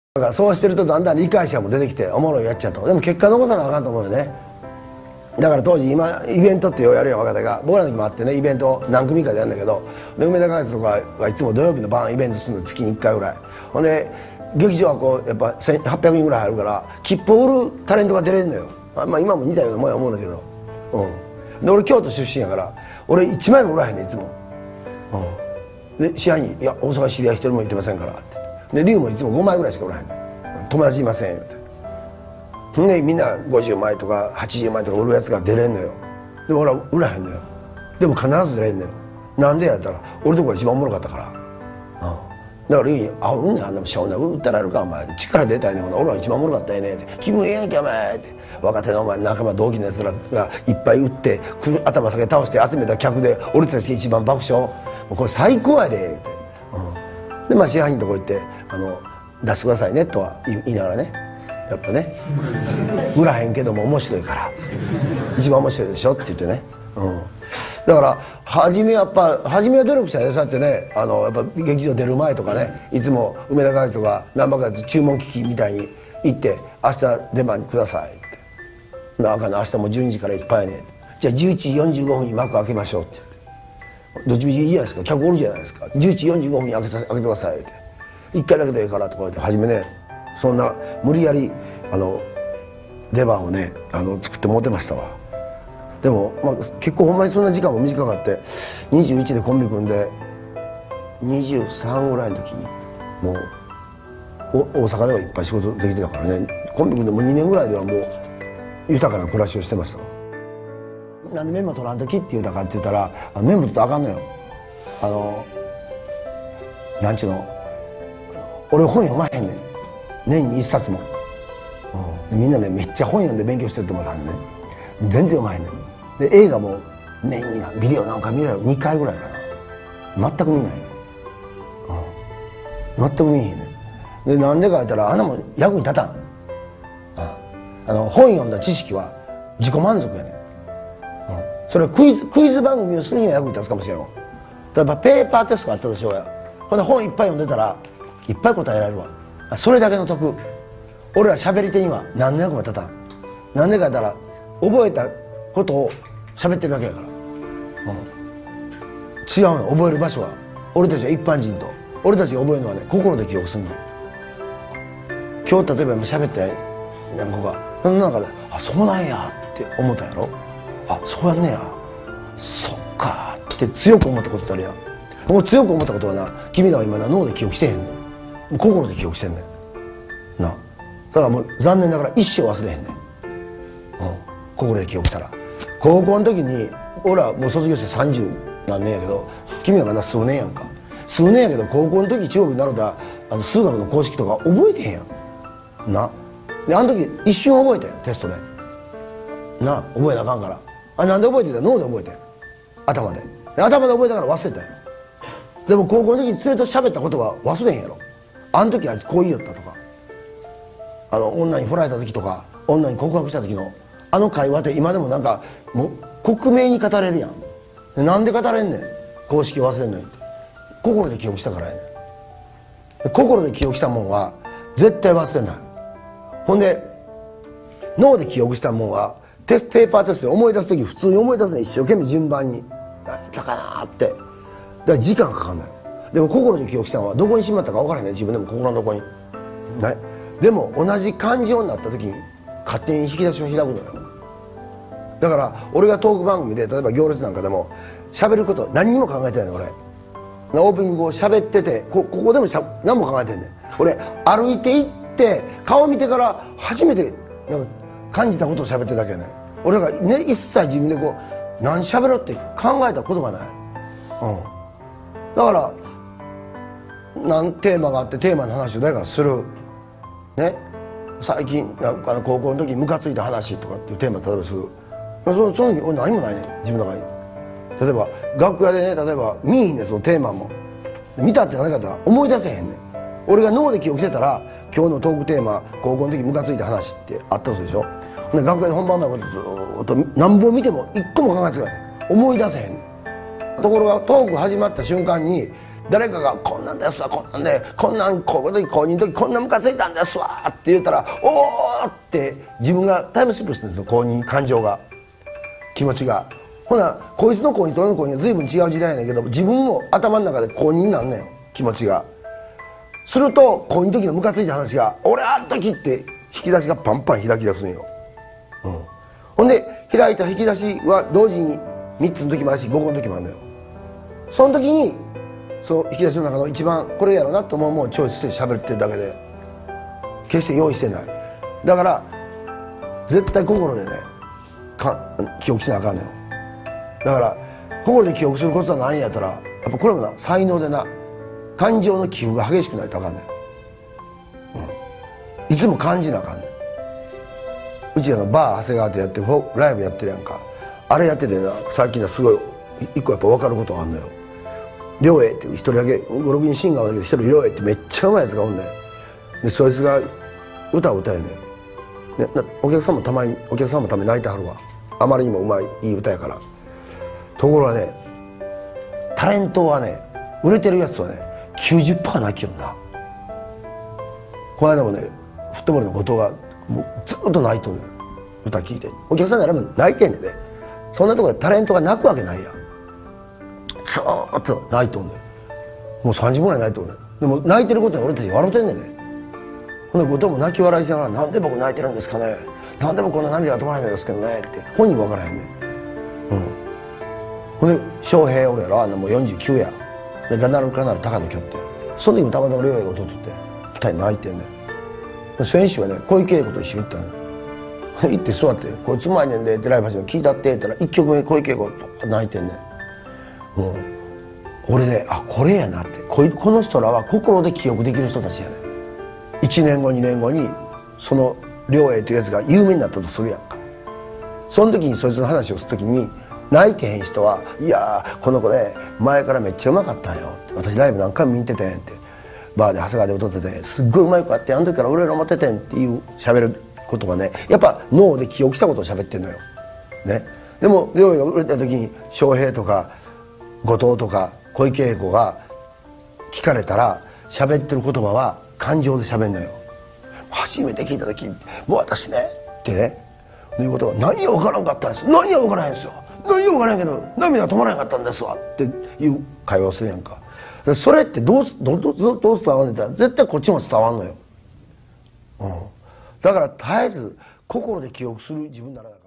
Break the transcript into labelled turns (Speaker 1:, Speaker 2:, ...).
Speaker 1: だからそうしてるとだんだん理解者も出てきておもろいやっちゃうと。でも結果残さなあかんと思うよね。だから当時今イベントってようやるよ若手が、僕らの時もあってね、イベント何組かでやるんだけど、で梅田花月とかはいつも土曜日の晩イベントするの月に1回ぐらい。ほんで劇場はこうやっぱ1800人ぐらい入るから切符を売るタレントが出れるのよ。まあ今も似たようなもんや思うんだけど、で俺京都出身やから俺1枚も売らへんねんいつも。で支配人「いや大阪知り合い一人も行ってませんから」って。で龍もいつも5枚ぐらいしか売らへんねん。友達いませんって。ほんでみんな50枚とか80枚とか売るやつが出れんのよ。でも俺は売らへんのよ。でも必ず出れんのよ。なんでやったら俺のとこが一番おもろかったから。だから言うに「あうんねんあんなもんしょうな売ったらやるかお前」力出たいねん俺は一番おもろかったよね」って「気分ええやんけお前」って若手のお前仲間同期のやつらがいっぱい打って頭下げ倒して集めた客で俺たちが一番爆笑、もうこれ最高やでって、でまあ支配人のとこ行って出してくださいねとは言いながらね、やっぱね売らへんけども面白いから一番面白いでしょって言ってね、だから初めは努力したよ。そうやってねやっぱ劇場出る前とかね、いつも梅田花月とか難波花月注文機器みたいに行って「明日出番ください」って「なあかんな明日もう12時からいっぱいやねん」じゃあ11時45分に幕開けましょう」って言って「どっちみちいいじゃないですか客おるじゃないですか11時45分に開けてください」って「1回だけでいいから」とか言って初めねそんな無理やり出番をね作ってもうてましたわ。でも、まあ、結構ほんまにそんな時間も短かって21でコンビ組んで23ぐらいの時にもう大阪ではいっぱい仕事できてたからね、コンビ組んでもう2年ぐらいではもう豊かな暮らしをしてました。なんでメモ取らんときって言うたかって言ったらメモ取ったらあかんのよ。なんちゅうの俺本読まへんねん年に1冊も、みんなねめっちゃ本読んで勉強してると思ったんでね全然読まへんねん。で映画も年にビデオなんか見られる2回ぐらいかな、全く見ないね、全く見えへんねん。でなんでか言ったらあんなもん役に立たん、本読んだ知識は自己満足やねん、それはクイズ番組をするには役に立つかもしれんよ。例えばペーパーテストがあったとしようや、ほんで本いっぱい読んでたらいっぱい答えられるわ。それだけの得。俺ら喋り手には何の役も立たん。なんでか言ったら覚えたことを喋ってるだけやから、違うの覚える場所は。俺たちは一般人と俺たちが覚えるのはね心で記憶するの。今日例えば喋った何個かその中で「あそうなんや」って思ったやろ、あそうやんねやそっかって強く思ったことってあるやん。もう強く思ったことはな君らは今な脳で記憶してへんねん、心で記憶してんねんな。だからもう残念ながら一生忘れへんねん、心で記憶したら。高校の時に俺はもう卒業して30何年やけど君らがな数年やんか、数年やけど高校の時中国に習った数学の公式とか覚えてへんやんな。であの時一瞬覚えてんテストでな、覚えなあかんから。なんで覚えてた？脳で覚えてん、頭で頭で覚えたから忘れたんや。でも高校の時に連れと喋ったことは忘れへんやろ。あの時あいつこう言いよったとか、女に振られた時とか女に告白した時の会話って今でもなんかもう克明に語れるやん。なんで語れんねん公式忘れんのにって。心で記憶したからやねん。心で記憶したもんは絶対忘れない。ほんで脳で記憶したもんはペーパーテストで思い出す時普通に思い出すね、一生懸命順番に何やったかなって。だから時間かかんない。でも心で記憶したのはどこにしまったか分からへんね、自分でも心のどこに、ね、でも同じ感情になった時に勝手に引き出しを開くのよ。だから俺がトーク番組で例えば行列なんかでも喋ること何にも考えてないの俺。オープニングを喋っててここでも何も考えてんねん。俺歩いて行って顔見てから初めてなんか感じたことを喋ってるだけやねん。俺がね一切自分でこう何喋ろうって考えたことがない、だからテーマがあってテーマの話を誰かするね。最近高校の時にムカついた話とかっていうテーマ例えばする。その時俺何もないね自分の中に。例えば楽屋でね例えば見えへんねんそのテーマも。見たって何かったら思い出せへんねん。俺が脳で記憶してたら今日のトークテーマ高校の時ムカついた話ってあったとするでしょ。で楽屋で本番前のことずっと何本見ても一個も考えてない、思い出せへん。ところがトーク始まった瞬間に誰かが「こんなんですわ、こんなんで、こんなん高校の時高2の時こんなムカついたんですわ」って言ったら「おー!」って自分がタイムスリップしてるんですよ、高2感情が、気持ちが。ほなこいつの高2と俺の高2は随分違う時代やねんけど、自分も頭の中で高2になんのよ、気持ちが。すると高2の時のムカついた話が「俺あん時」って引き出しがパンパン開き出すんよ。ほんで開いた引き出しは同時に3つの時もあるし5個の時もあるのよ。その時にその引き出しの中の一番これやろなと思うものをチョイスして喋ってるだけで、決して用意してない。だから絶対心でね記憶しなあかんのよ。だから心で記憶することは何やったら、やっぱこれもな才能でな、感情の起伏が激しくないとあかんねん、いつも感じなあかんねん。うちバー長谷川ってやってライブやってるやんか。あれやっててな、最近はすごい一個やっぱ分かることがあるのよ。亮英って一人だけ56人シンガーだけど、一人亮英ってめっちゃうまいやつがおんねん。でそいつが歌を歌えねん。お客さんもたまに泣いてはるわ、あまりにもうまいいい歌やから。ところがね、タレントはね、売れてるやつはね 90% 泣きよんな。この間もねフットボールの後藤がもうずっと泣いとんねん、歌聴いて。お客さんなら泣いてんねんね。そんなところでタレントが泣くわけないやん。ずーっと泣いとんねん。もう3時ぐらい泣いとんねん。でも泣いてることに俺たち笑うてんねんね。ほんで後藤も泣き笑いしながら「なんで僕泣いてるんですかね、なんでもこんな涙が止まらないんですけどね」って本人も分からへんねん。ほんで翔平俺やろ、あんなもう49やで、だなるかなる高野きょって、その時もたまたま両親が弟って2人泣いてんねん。先週はね小池栄子と一緒に行ったの。行って座って「こいつうまいねんで」ってライブ始め聞いたって言ったら1曲目小池栄子と泣いてんねん。もう俺ね、あこれやなって、この人らは心で記憶できる人たちやねん。1年後2年後にその亮英というやつが有名になったとするやんか。その時にそいつの話をする時に泣いてへん人は「いやーこの子ね前からめっちゃうまかったんよ」って「私ライブ何回も見ててん」って「バーで長谷川で歌っててすっごいうまい子やってあの時から俺ら思っててん」っていう喋ることはね、やっぱ脳で記憶したことを喋ってんのよ。ね。でも亮英が売れた時に翔平とか後藤とか小池栄子が聞かれたら喋ってる言葉は感情で喋んのよ。初めて聞いた時「もう私ね」ってねいうことは「何が分からんかったんです、何が分からへんですよ、何が分からへんけど涙が止まらなかったんですわ」っていう会話をするやんか。それってどう伝わるんだったら絶対こっちも伝わんのよ。だから絶えず心で記憶する自分なら